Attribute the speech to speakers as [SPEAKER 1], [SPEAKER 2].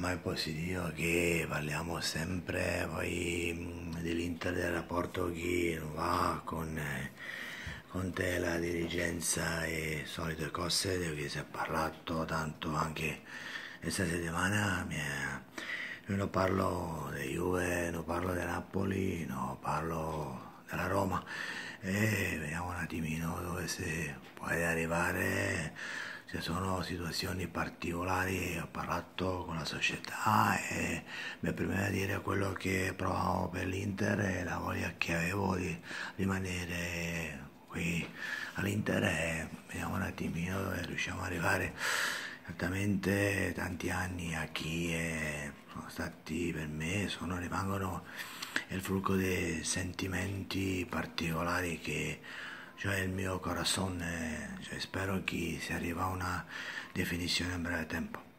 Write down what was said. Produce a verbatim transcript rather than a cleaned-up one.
[SPEAKER 1] ma è positivo che parliamo sempre poi mh, dell'Inter, del rapporto che non va con, eh, con te, la dirigenza e solite cose di cui si è parlato tanto anche questa settimana. Mi è- Io non parlo di Juve, non parlo di Napoli, no, parlo della Roma e vediamo un attimino dove si può arrivare. Ci sono situazioni particolari, ho parlato con la società e mi è prima a dire quello che provavo per l'Inter e la voglia che avevo di rimanere qui all'Inter e vediamo un attimino dove riusciamo ad arrivare. Certamente tanti anni a chi è- sono stati per me, sono, rimangono il frutto dei sentimenti particolari che cioè il mio corazon, eh, cioè spero che si arriva a una definizione in breve tempo.